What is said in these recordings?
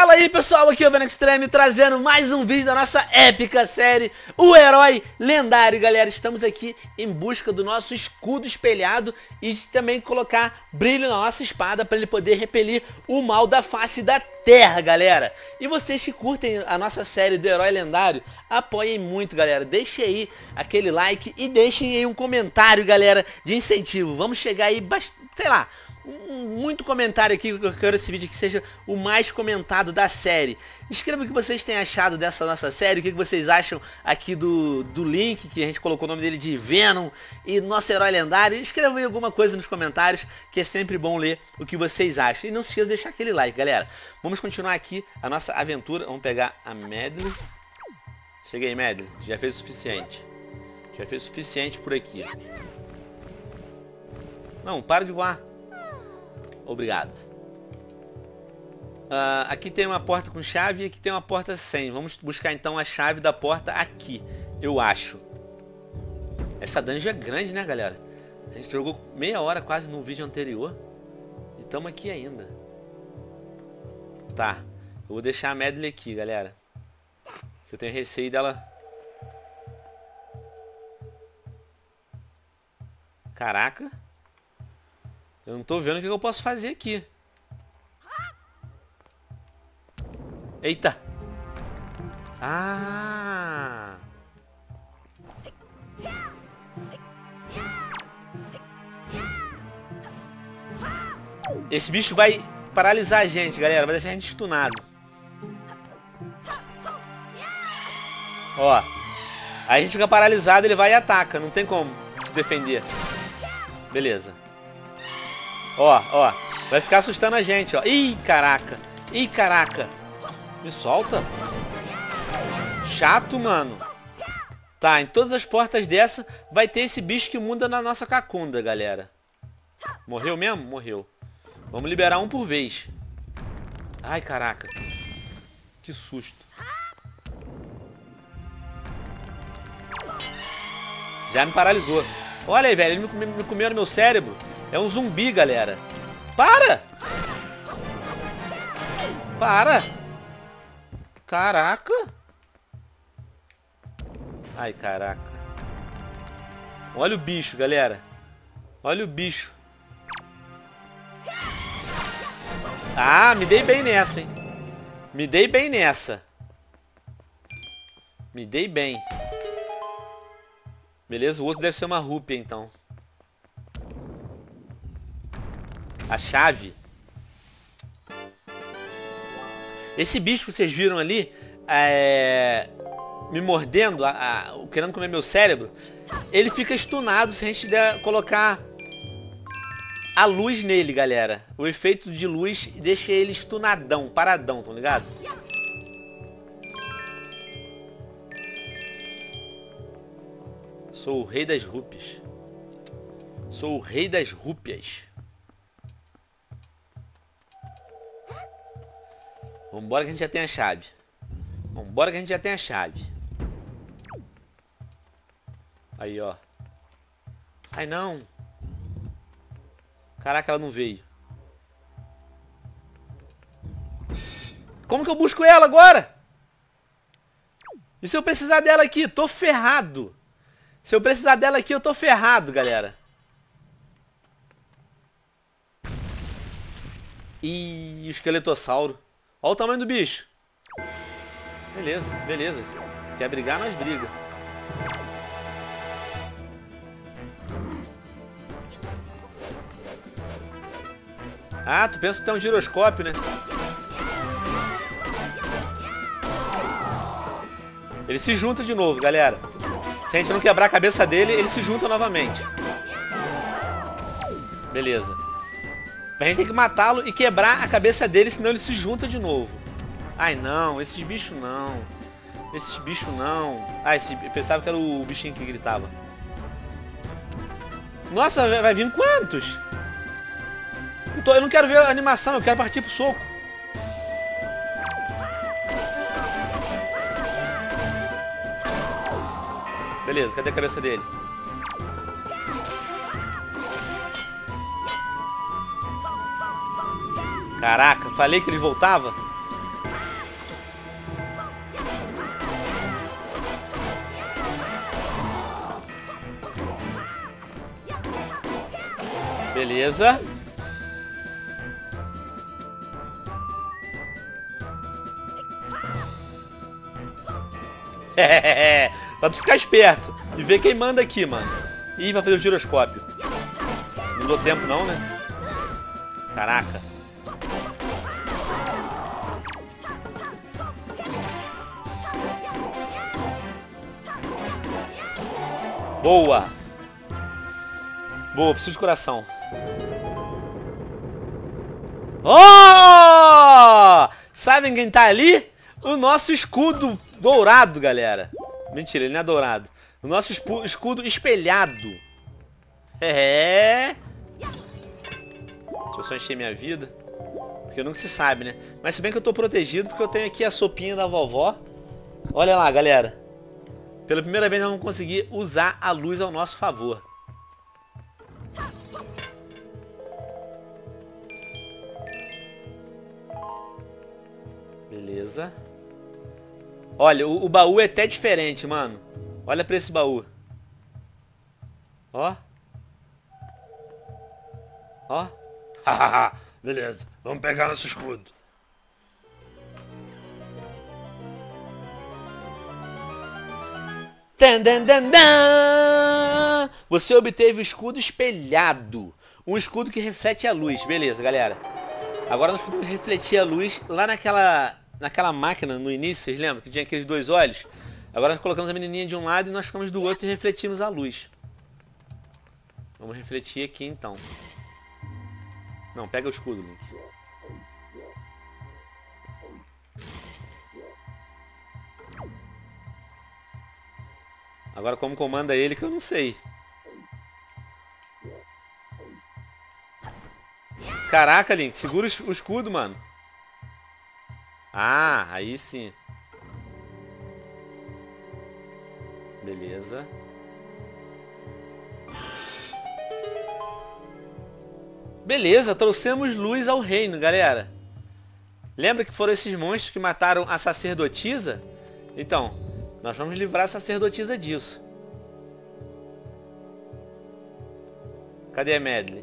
Fala aí pessoal, aqui é o Venom Extreme trazendo mais um vídeo da nossa épica série O Herói Lendário. Galera, estamos aqui em busca do nosso escudo espelhado e de também colocar brilho na nossa espada para ele poder repelir o mal da face da terra, galera. E vocês que curtem a nossa série do Herói Lendário, apoiem muito, galera. Deixem aí aquele like e deixem aí um comentário, galera, de incentivo. Vamos chegar aí, sei lá, muito comentário aqui, que eu quero esse vídeo que seja o mais comentado da série. Escreva o que vocês têm achado dessa nossa série, o que vocês acham aqui do Link, que a gente colocou o nome dele de Venom, e do nosso herói lendário. Escreva aí alguma coisa nos comentários, que é sempre bom ler o que vocês acham. E não se esqueça de deixar aquele like, galera. Vamos continuar aqui a nossa aventura. Vamos pegar a Medley. Chega aí, Medley. Já fez o suficiente. Já fez o suficiente por aqui. Não, para de voar. Obrigado. Aqui tem uma porta com chave e aqui tem uma porta sem. Vamos buscar então a chave da porta aqui, eu acho. Essa dungeon é grande, né, galera? A gente jogou meia hora quase no vídeo anterior. E estamos aqui ainda. Tá. Eu vou deixar a Medley aqui, galera. Que eu tenho receio dela. Caraca. Eu não tô vendo o que eu posso fazer aqui. Eita! Ah! Esse bicho vai paralisar a gente, galera. Vai deixar a gente stunado. Ó. Aí a gente fica paralisado, ele vai e ataca. Não tem como se defender. Beleza. Ó, vai ficar assustando a gente, ó. Ih, caraca. Ih, caraca. Me solta. Chato, mano. Tá, em todas as portas dessa vai ter esse bicho que muda na nossa cacunda, galera. Morreu mesmo? Morreu. Vamos liberar um por vez. Ai, caraca. Que susto. Já me paralisou. Olha aí, velho, ele me comeu no meu cérebro. É um zumbi, galera. Para! Para! Caraca! Ai, caraca. Olha o bicho, galera. Olha o bicho. Ah, me dei bem nessa, hein? Me dei bem nessa. Me dei bem. Beleza, o outro deve ser uma rúpia, então. A chave. Esse bicho que vocês viram ali, me mordendo, querendo comer meu cérebro, ele fica stunado se a gente colocar a luz nele, galera. O efeito de luz deixa ele stunadão, paradão, tá ligado? Sou o rei das rúpias. Sou o rei das rúpias. Vambora que a gente já tem a chave. Vambora que a gente já tem a chave. Aí, ó. Ai, não. Caraca, ela não veio. Como que eu busco ela agora? E se eu precisar dela aqui? Tô ferrado. Se eu precisar dela aqui, eu tô ferrado, galera. Ih, o esqueletossauro. Olha o tamanho do bicho. Beleza, beleza. Quer brigar, nós briga. Ah, tu pensa que tem um giroscópio, né? Ele se junta de novo, galera. Se a gente não quebrar a cabeça dele, ele se junta novamente. Beleza. A gente tem que matá-lo e quebrar a cabeça dele, senão ele se junta de novo. Ai, não. Esses bichos não. Esses bichos não. Ah, eu pensava que era o bichinho que gritava. Nossa, vai vir quantos? Eu não quero ver a animação, eu quero partir pro soco. Beleza, cadê a cabeça dele? Caraca, falei que ele voltava? Beleza. Pra tu ficar esperto e ver quem manda aqui, mano. Ih, vai fazer o giroscópio. Não deu tempo não, né? Caraca. Boa. Boa, preciso de coração. Oh! Sabem quem tá ali? O nosso escudo dourado, galera. Mentira, ele não é dourado. O nosso escudo espelhado. É. Deixa eu só encher minha vida. Porque nunca se sabe, né? Mas se bem que eu tô protegido, porque eu tenho aqui a sopinha da vovó. Olha lá, galera. Pela primeira vez nós vamos conseguir usar a luz ao nosso favor. Beleza. Olha, o baú é até diferente, mano. Olha pra esse baú. Ó. Ó. Hahaha. Beleza. Vamos pegar nosso escudo. Dan, dan, dan, dan. Você obteve o escudo espelhado. Um escudo que reflete a luz. Beleza, galera. Agora nós podemos refletir a luz lá naquela máquina no início, vocês lembram? Que tinha aqueles dois olhos? Agora nós colocamos a menininha de um lado e nós ficamos do outro e refletimos a luz. Vamos refletir aqui então. Não, pega o escudo, Link. Agora como comanda ele que eu não sei. Caraca, Link, segura o escudo, mano. Ah, aí sim. Beleza. Beleza, trouxemos luz ao reino, galera. Lembra que foram esses monstros que mataram a sacerdotisa? Então, nós vamos livrar a sacerdotisa disso. Cadê a Medley?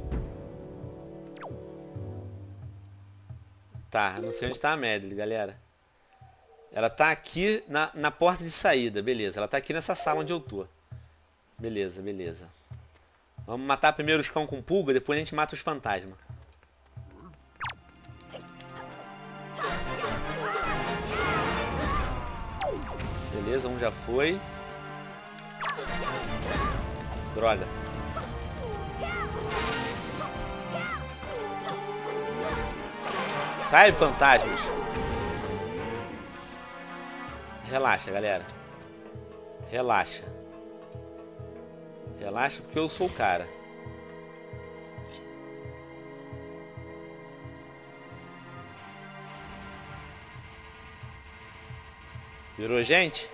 Tá, não sei onde tá a Medley, galera. Ela tá aqui na porta de saída, beleza. Ela tá aqui nessa sala onde eu tô. Beleza, beleza. Vamos matar primeiro os cão com pulga, depois a gente mata os fantasmas. Beleza, um já foi. Droga. Sai, fantasmas. Relaxa, galera. Relaxa. Relaxa porque eu sou o cara. Virou, gente?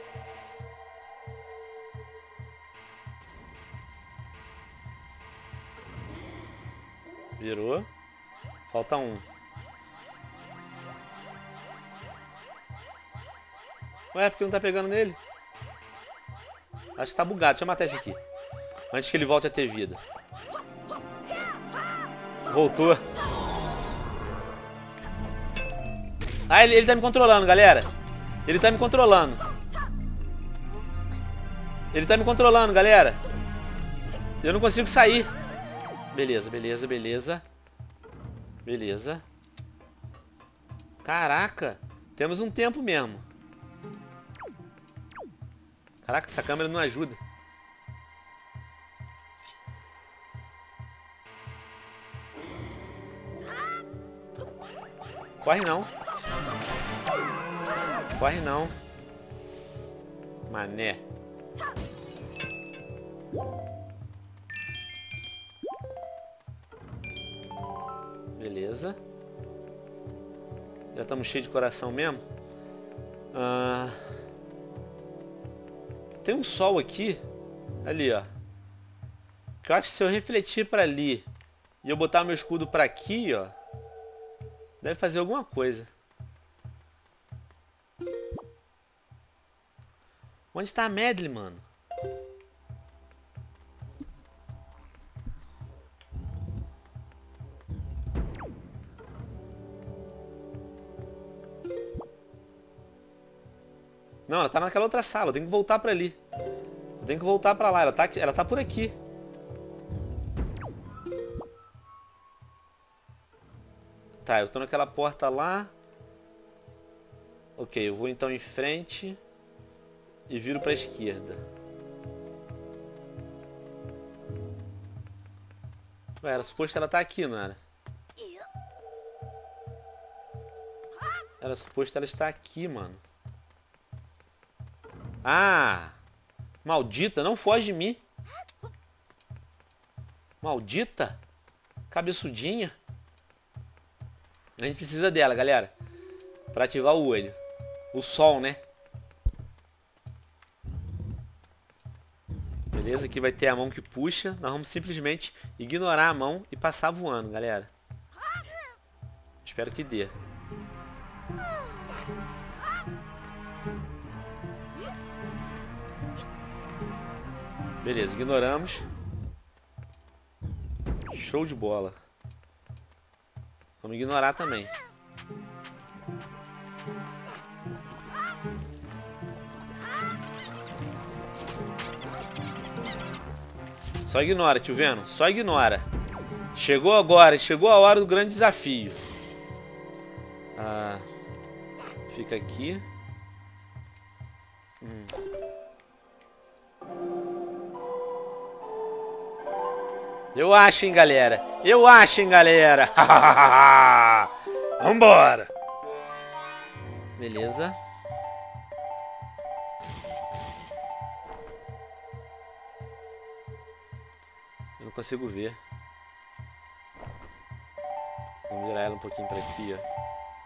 Virou. Falta um. Ué, porque não tá pegando nele? Acho que tá bugado. Deixa eu matar esse aqui. Antes que ele volte a ter vida. Voltou. Ah, ele tá me controlando, galera. Ele tá me controlando. Ele tá me controlando, galera. Eu não consigo sair. Beleza, beleza, beleza. Beleza. Caraca. Temos um tempo mesmo. Caraca, essa câmera não ajuda. Corre não. Corre não. Mané. Beleza. Já estamos cheios de coração mesmo. Tem um sol aqui. Ali, ó. Que eu acho que se eu refletir para ali e eu botar meu escudo para aqui, ó, deve fazer alguma coisa. Onde tá a Medley, mano? Não, ela tá naquela outra sala. Eu tenho que voltar pra ali. Eu tenho que voltar pra lá. Ela tá por aqui. Tá, eu tô naquela porta lá. Ok, eu vou então em frente. E viro pra esquerda. Ué, era suposto ela tá aqui, não era? Era suposto ela estar aqui, mano. Ah! Maldita, não foge de mim. Maldita. Cabeçudinha. A gente precisa dela, galera. Pra ativar o olho. O sol, né? Beleza, aqui vai ter a mão que puxa. Nós vamos simplesmente ignorar a mão e passar voando, galera. Espero que dê. Beleza, ignoramos. Show de bola. Vamos ignorar também. Só ignora, tio Venom. Só ignora. Chegou agora. Chegou a hora do grande desafio. Ah, fica aqui. Eu acho, hein, galera. Eu acho, hein, galera. Vambora. Beleza. Eu não consigo ver. Vamos virar ela um pouquinho pra aqui, ó.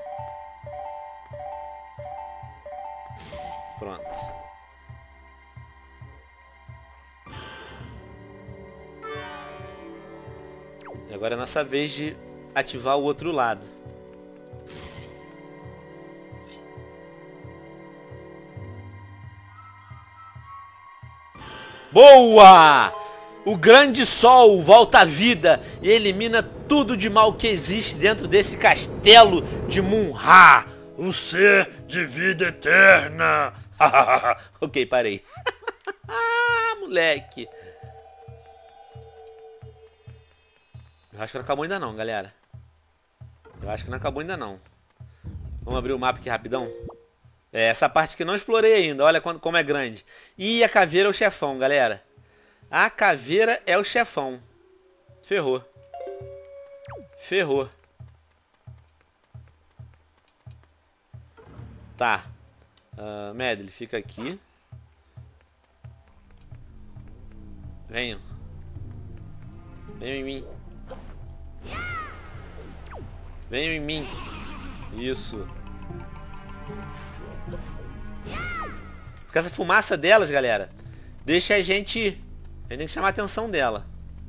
Pronto. E agora é nossa vez de ativar o outro lado. Boa! O grande sol volta à vida e elimina tudo de mal que existe dentro desse castelo de Mun-Ra. O ser de vida eterna. Ok, parei. Moleque. Eu acho que não acabou ainda não, galera. Eu acho que não acabou ainda não. Vamos abrir o mapa aqui rapidão. É, essa parte que não explorei ainda. Olha como é grande. E a caveira é o chefão, galera. A caveira é o chefão. Ferrou. Ferrou. Tá. Medley, fica aqui. Venham. Venham em mim. Venham em mim. Isso. Porque essa fumaça delas, galera, deixa a gente... A gente tem que chamar a atenção dela.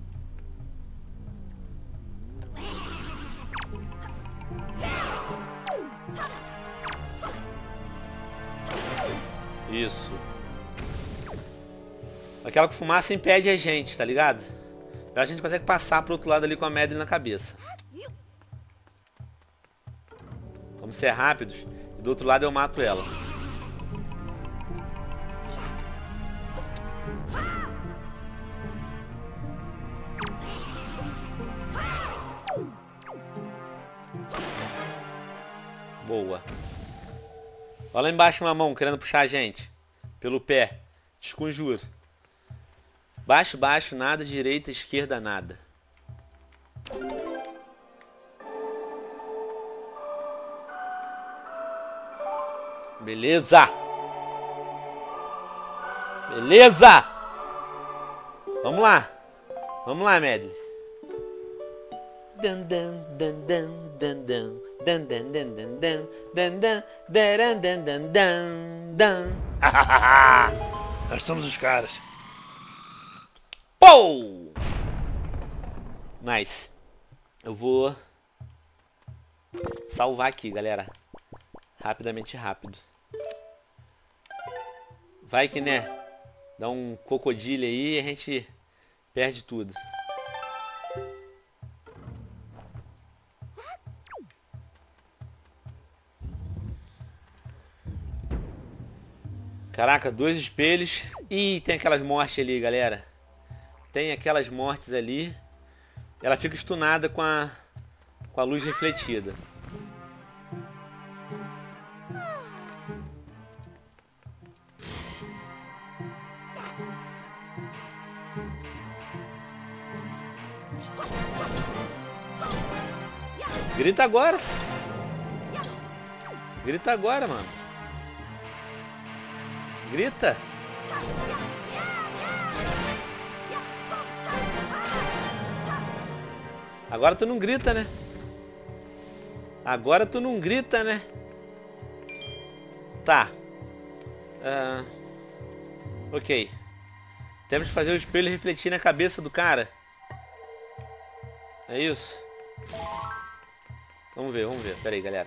Isso. Aquela fumaça impede a gente, tá ligado? A gente consegue passar pro outro lado ali com a Medley na cabeça. Vamos ser rápidos. E do outro lado eu mato ela. Boa. Olha lá embaixo uma mão querendo puxar a gente. Pelo pé. Desconjuro. Baixo, baixo, nada. Direita, esquerda, nada. Beleza. Beleza. Vamos lá. Vamos lá, Medley. Dan dan dan dan dan dan dan dan dan dan dan dan dan dan dan dan dan. Nós somos os caras. Pou! Nice. Eu vou salvar aqui, galera. Rapidamente, rápido. Vai que, né? Dá um crocodilo aí e a gente perde tudo. Caraca, 2 espelhos. Ih, tem aquelas mortes ali, galera. Tem aquelas mortes ali. Ela fica stunada com a luz refletida. Grita agora. Grita agora, mano. Grita. Agora tu não grita, né? Agora tu não grita, né? Tá. Ok. Temos que fazer o espelho refletir na cabeça do cara. É isso? Vamos ver, vamos ver. Pera aí, galera.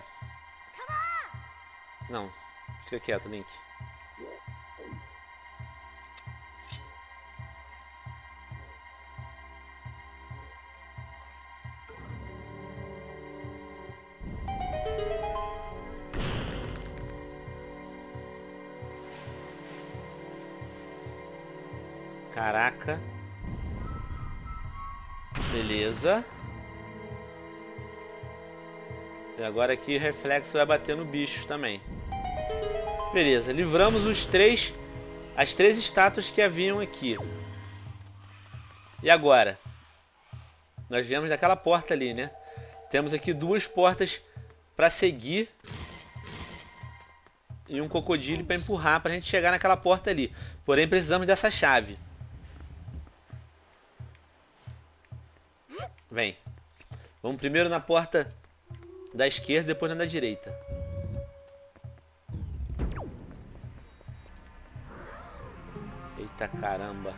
Não. Fica quieto, Link. Caraca. Beleza. E agora aqui o reflexo vai bater no bicho também. Beleza, livramos as três estátuas que haviam aqui. E agora? Nós viemos daquela porta ali, né? Temos aqui 2 portas para seguir. E um crocodilo para empurrar para a gente chegar naquela porta ali. Porém, precisamos dessa chave. Vem. Vamos primeiro na porta da esquerda, depois na da direita. Eita caramba.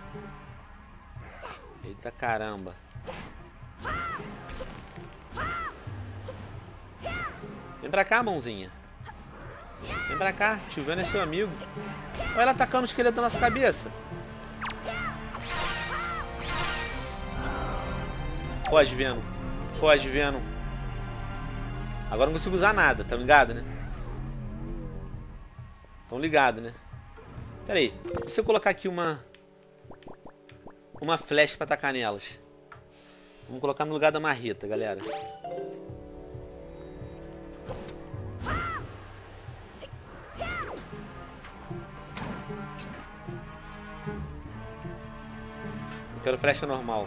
Eita caramba. Vem pra cá, mãozinha. Vem pra cá, tio Venom é seu amigo. Olha ela atacando o esqueleto na nossa cabeça. Foge, Venom. Foge, Venom. Agora não consigo usar nada, tá ligado, né? Tão ligado, né? Pera aí. E se eu colocar aqui uma flecha pra atacar nelas? Vamos colocar no lugar da marreta, galera. Eu quero flecha normal.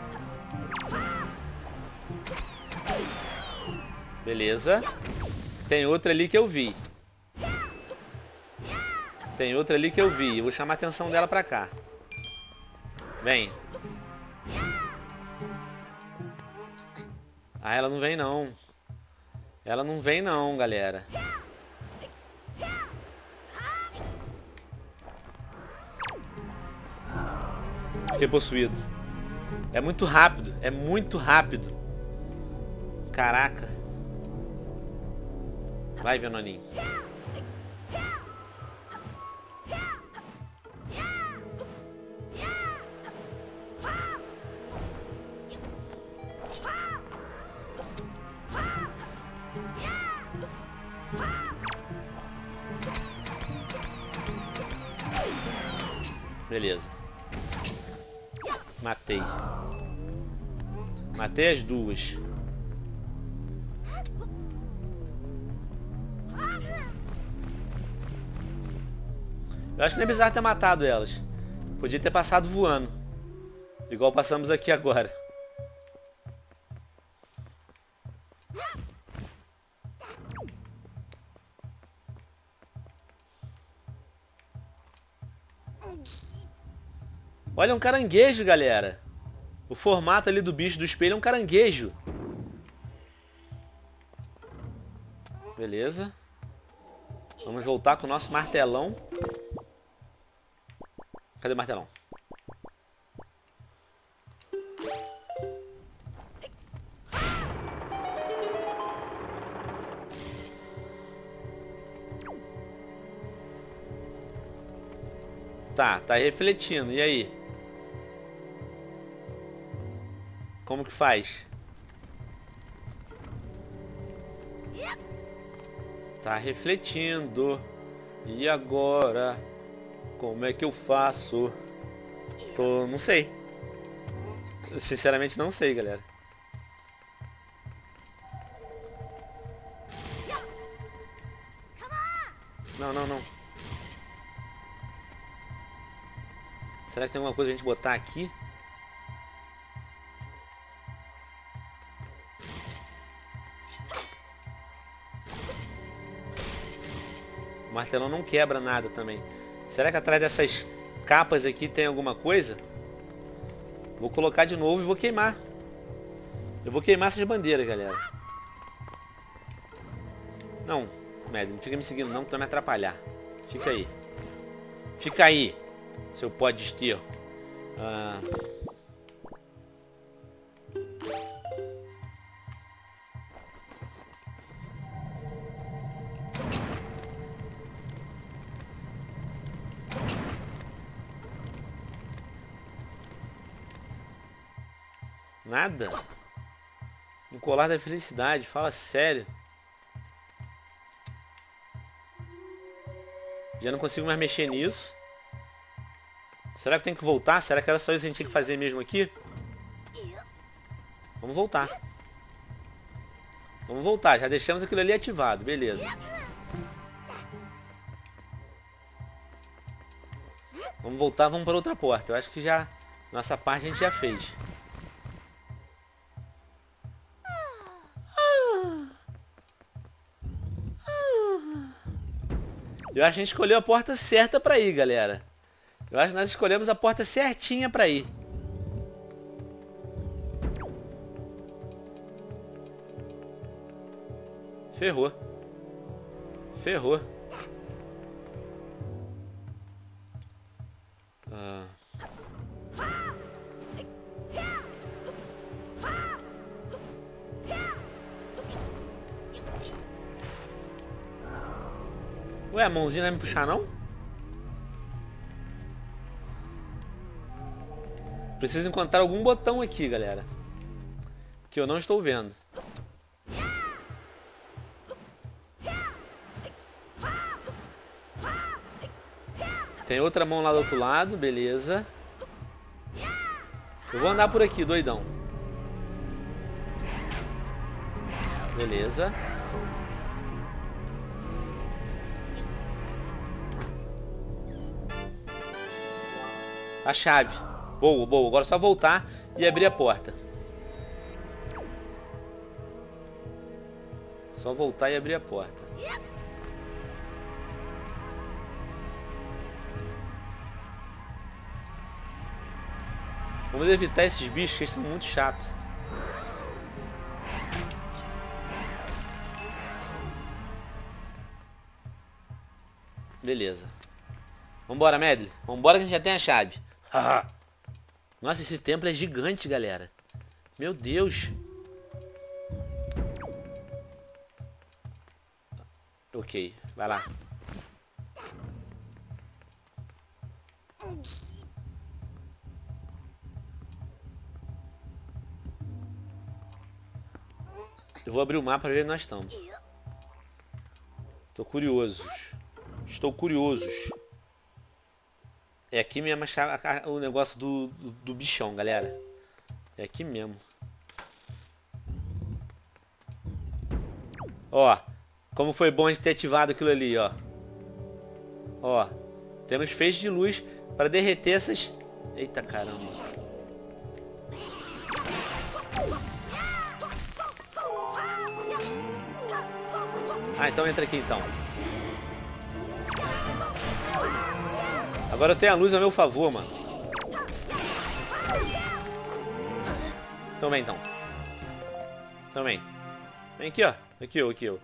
Beleza. Tem outra ali que eu vi. Tem outra ali que eu vi. Eu vou chamar a atenção dela pra cá. Vem. Ah, ela não vem não. Ela não vem não, galera. Fiquei possuído. É muito rápido. É muito rápido. Caraca. Vai, Venoninho. Beleza. Matei. Matei as 2. Eu acho que nem precisava ter matado elas. Podia ter passado voando. Igual passamos aqui agora. Olha, um caranguejo, galera. O formato ali do bicho do espelho é um caranguejo. Beleza. Vamos voltar com o nosso martelão. Cadê o martelão? Tá refletindo. E aí? Como que faz? Tá refletindo. E agora? Como é que eu faço? Não sei. Eu sinceramente não sei, galera. Não, não, não. Será que tem alguma coisa pra gente botar aqui? O martelão não quebra nada também. Será que atrás dessas capas aqui tem alguma coisa? Vou colocar de novo e vou queimar. Eu vou queimar essas bandeiras, galera. Não, Médio, não fica me seguindo não, que tu vai me atrapalhar. Fica aí. Fica aí, seu pó de esterco. Nada? Um colar da felicidade, fala sério. Já não consigo mais mexer nisso. Será que tem que voltar? Será que era só isso que a gente tinha que fazer mesmo aqui? Vamos voltar. Vamos voltar, já deixamos aquilo ali ativado, beleza. Vamos voltar, vamos para outra porta. Eu acho que já, nossa parte a gente já fez. Eu acho que a gente escolheu a porta certa pra ir, galera. Eu acho que nós escolhemos a porta certinha pra ir. Ferrou. Ferrou. Ué, a mãozinha não vai me puxar, não? Preciso encontrar algum botão aqui, galera. Que eu não estou vendo. Tem outra mão lá do outro lado, beleza. Eu vou andar por aqui, doidão. Beleza. A chave. Boa, boa. Agora é só voltar e abrir a porta. Só voltar e abrir a porta. Vamos evitar esses bichos, que eles são muito chatos. Beleza. Vambora, Medley. Vambora que a gente já tem a chave. Nossa, esse templo é gigante, galera. Meu Deus. Ok, vai lá. Eu vou abrir o mapa para ver onde nós estamos. Tô curioso. Estou curioso. É aqui mesmo o negócio do bichão, galera. É aqui mesmo. Ó, como foi bom a gente ter ativado aquilo ali, ó. Ó, temos feixes de luz para derreter essas... Eita caramba. Ah, então entra aqui então. Agora eu tenho a luz a meu favor, mano. Então vem, então. Então vem. Vem aqui, ó. Aqui, ó, aqui, ó.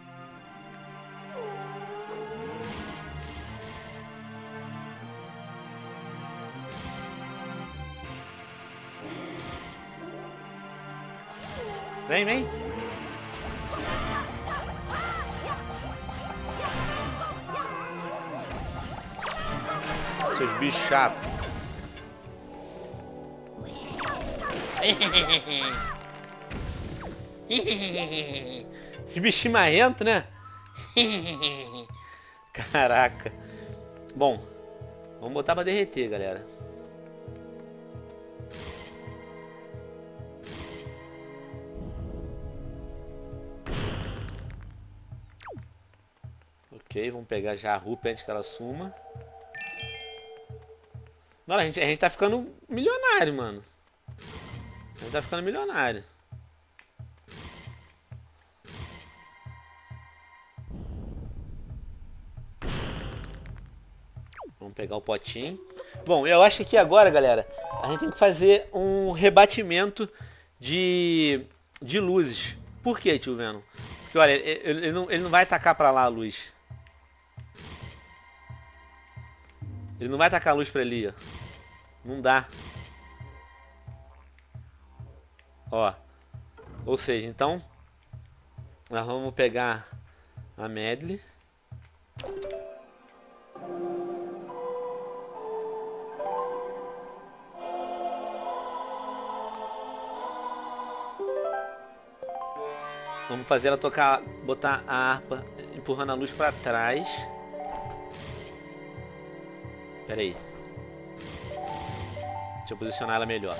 Vem, vem. Seus bichos chatos. Que bichinho marrento, né? Caraca. Bom, Vamos botar pra derreter, galera. Ok, vamos pegar já a Rupi antes que ela suma. Não, a gente tá ficando milionário, mano. A gente tá ficando milionário. Vamos pegar o potinho. Bom, eu acho que aqui agora, galera, a gente tem que fazer um rebatimento de luzes. Por que, tio Venom? Porque, olha, ele não vai atacar pra lá a luz. Ele não vai tacar a luz pra ali, ó. Não dá. Ó. Ou seja, então... nós vamos pegar a Medley. Vamos fazer ela tocar, botar a harpa empurrando a luz pra trás. Pera aí. Deixa eu posicionar ela melhor.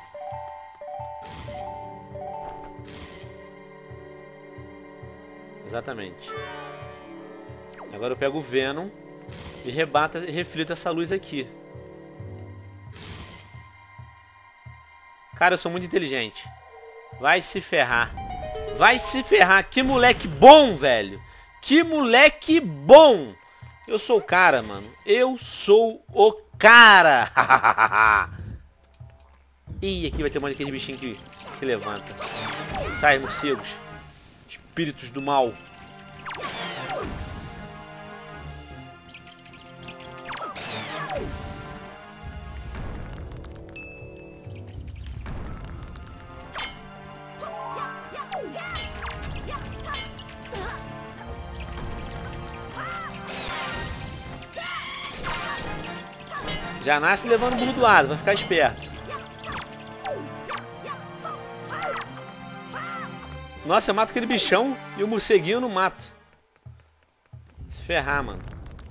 Exatamente. Agora eu pego o Venom e rebato e reflito essa luz aqui. Cara, eu sou muito inteligente. Vai se ferrar. Vai se ferrar. Que moleque bom, velho. Que moleque bom. Eu sou o cara, mano. Eu sou o cara. Ih, aqui vai ter um monte daquele bichinho que levanta. Sai, morcegos. Espíritos do mal. Já nasce levando burdoado, vai ficar esperto. Nossa, eu mato aquele bichão e o morceguinho eu não mato. Se ferrar, mano.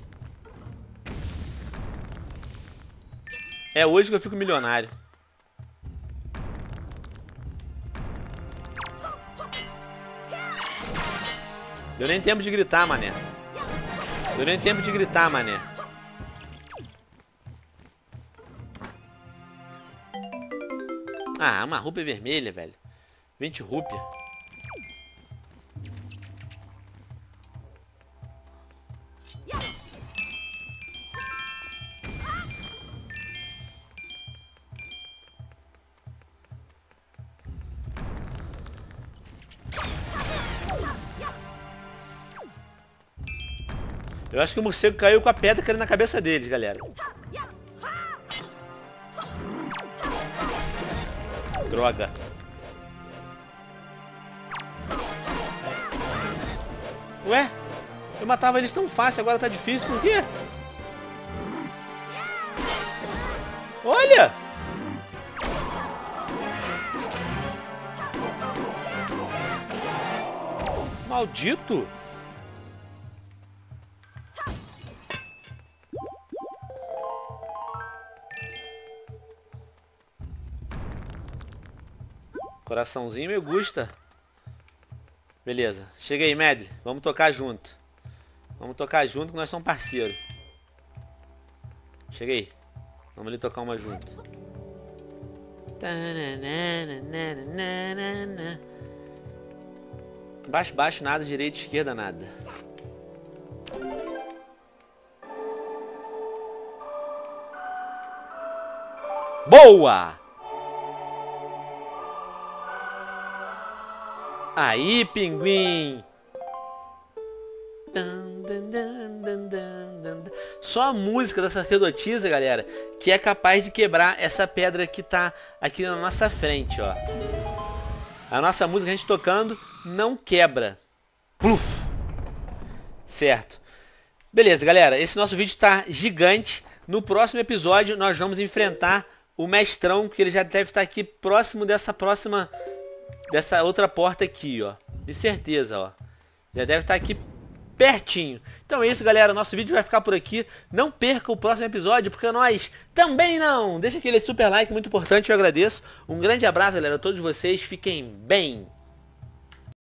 É hoje que eu fico milionário. Deu nem tempo de gritar, mané. Deu nem tempo de gritar, mané. Ah, uma rúpia vermelha, velho. 20 rúpia. Eu acho que o morcego caiu com a pedra caindo na cabeça deles, galera. Droga. Ué? Eu matava eles tão fácil, agora tá difícil, por quê? Olha! Maldito! Coraçãozinho me gusta. Beleza. Chega aí, Medley. Vamos tocar junto. Vamos tocar junto que nós somos parceiros. Chega aí. Vamos ali tocar uma junto. Baixo, baixo, nada. Direita, esquerda, nada. Boa! Aí, pinguim! Só a música da sacerdotisa, galera, que é capaz de quebrar essa pedra que tá aqui na nossa frente, ó. A nossa música, a gente tocando, não quebra. Pluf! Certo. Beleza, galera, esse nosso vídeo tá gigante. No próximo episódio, nós vamos enfrentar o mestrão, que ele já deve estar aqui próximo dessa outra porta aqui, ó. De certeza, ó. Já deve estar aqui pertinho. Então é isso, galera. Nosso vídeo vai ficar por aqui. Não perca o próximo episódio, porque nós também não. Deixa aquele super like, muito importante, eu agradeço. Um grande abraço, galera, a todos vocês. Fiquem bem.